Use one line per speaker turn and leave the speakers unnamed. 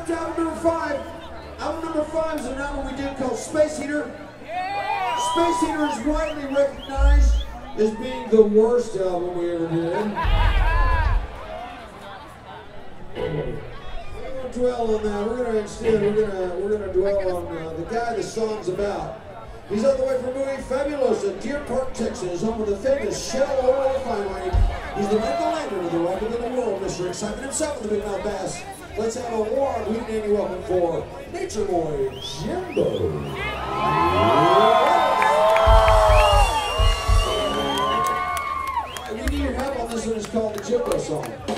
up to album number 5. Album number 5 is an album we did called Space Heater. Space Heater is widely recognized as being the worst album we ever did. We're gonna dwell on that. We're gonna dwell on the guy the song's about. He's all the way from Muy Fabulosa, Deer Park, Texas, home of the famous Shell Oil Refinery. He's the Michael Landon of the Rock of the World, Mr. Excitement himself with the Big Mouth Bass. Let's have a warm Hootenanny welcome for Nature Boy Jimbo. We need your help on this one. It's called the Jimbo Song.